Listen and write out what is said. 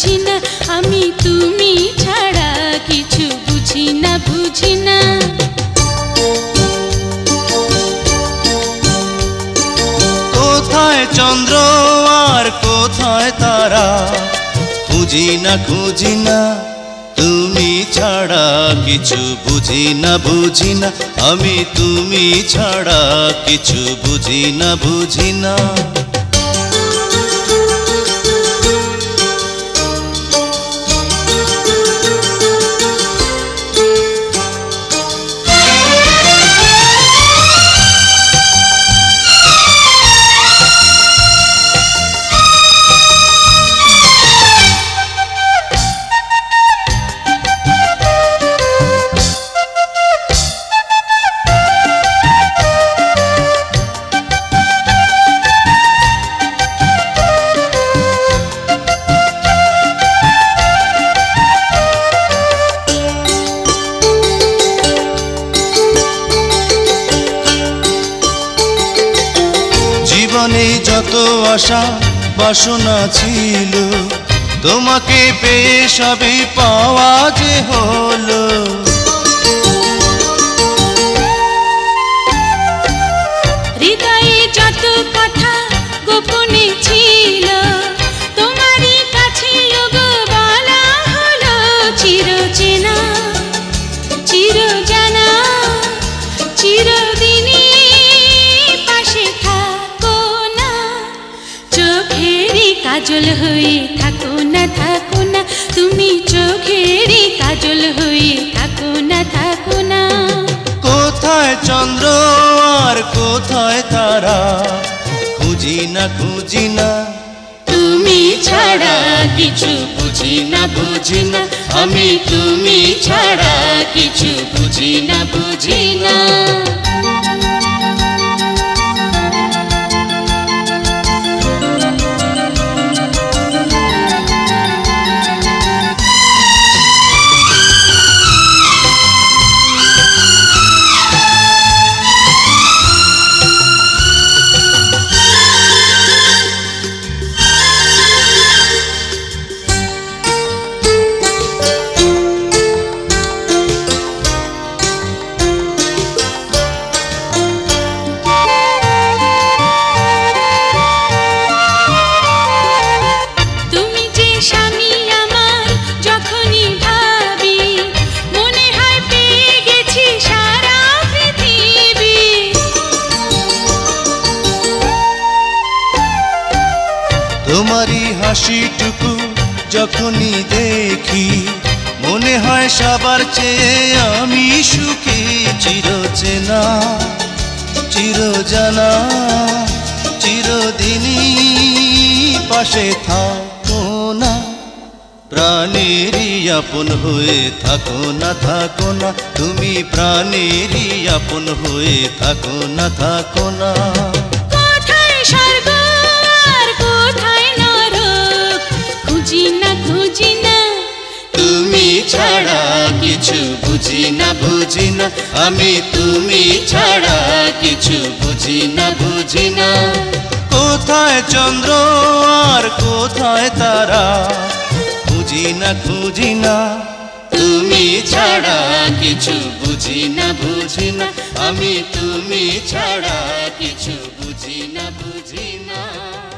বুঝি না, আমি তুমি ছাড়া কিছু বুঝি না, বুঝি না। কোথায় চন্দ্র আর কোথায় তারা, খুঁজি না খুঁজি না, তুমি ছাড়া কিছু বুঝি না, বুঝি না, আমি তুমি ছাড়া কিছু বুঝি না, বুঝি না। জীবনে যত আশা বাসনা ছিল, তোমাকে পেয়ে সবই পাওয়া যে হলো। হৃদয়ে যত কথা গোপনে ছিল, তোমারই কাছে বলা হলো চিরচেনা, চিরজানা, চিরদিনই পাশে থাকো না, চোখেরই কাজল হয়ে থাকো না, থাকো না, তুমি চোখেরই কাজল হয়ে থাকো না, থাকো না। কোথায় চন্দ্র আর কোথায় তারা, খুঁজি না খুঁজি না, তুমি ছাড়া কিছু বুঝি না, বুঝি না, আমি তুমি ছাড়া কিছু বুঝি না, বুঝি না। তোমারই হাসিটুকু যখনই দেখি, মনে হয় সবার চেয়ে আমি সুখী। চিরচেনা, চিরজানা, চিরদিনই পাশে থাকো না, প্রাণেরই আপন হয়ে থাকো না, থাকো না, তুমি প্রাণেরই আপন হয়ে থাকো না, থাকো না। কোথায় স্বর্গ আর কোথায় নরক, খুঁজি না খুঁজি না, তুমি ছাড়া কিছু বুঝি না, বুঝি না, আমি তুমি ছাড়া কিছু বুঝি না, বুঝি না। কোথায় চন্দ্র আর কোথায় তারা, খুঁজি না খুঁজি না, তুমি ছাড়া কিছু বুঝি না, বুঝি না, আমি তুমি ছাড়া কিছু বুঝি না, বুঝি না।